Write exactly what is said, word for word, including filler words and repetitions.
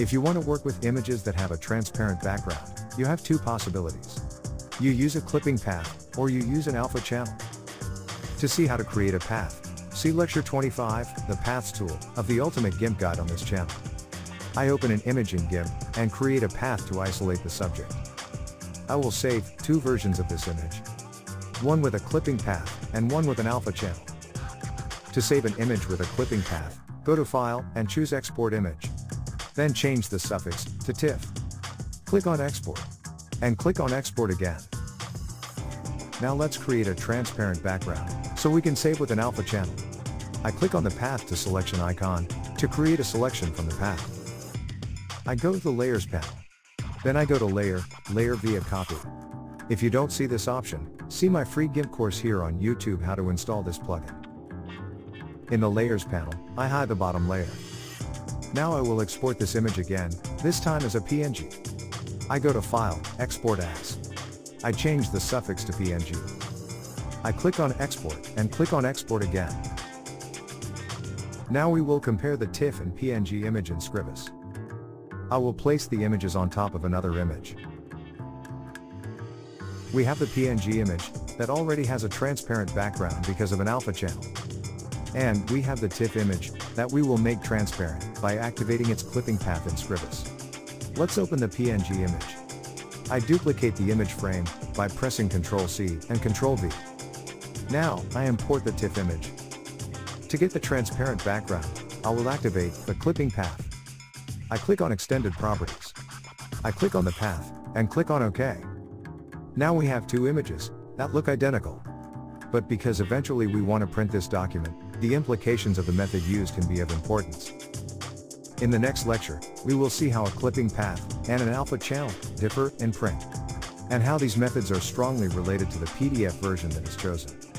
If you want to work with images that have a transparent background, you have two possibilities. You use a clipping path, or you use an alpha channel. To see how to create a path, see Lecture twenty-five, the Paths tool, of the Ultimate GIMP Guide on this channel. I open an image in GIMP, and create a path to isolate the subject. I will save two versions of this image. One with a clipping path, and one with an alpha channel. To save an image with a clipping path, go to File, and choose Export Image. Then change the suffix to TIFF. Click on Export. And click on Export again. Now let's create a transparent background, so we can save with an alpha channel. I click on the Path to Selection icon, to create a selection from the path. I go to the Layers panel. Then I go to Layer, Layer via Copy. If you don't see this option, see my free GIMP course here on YouTube how to install this plugin. In the Layers panel, I hide the bottom layer. Now I will export this image again, this time as a P N G. I go to File, Export As. I change the suffix to P N G. I click on Export, and click on Export again. Now we will compare the TIFF and P N G image in Scribus. I will place the images on top of another image. We have the P N G image, that already has a transparent background because of an alpha channel. And we have the TIFF image, that we will make transparent, by activating its clipping path in Scribus. Let's open the P N G image. I duplicate the image frame, by pressing control C and control V. Now, I import the TIFF image. To get the transparent background, I will activate the clipping path. I click on Extended Properties. I click on the path, and click on OK. Now we have two images, that look identical. But because eventually we want to print this document, the implications of the method used can be of importance. In the next lecture, we will see how a clipping path and an alpha channel differ in print, and how these methods are strongly related to the P D F version that is chosen.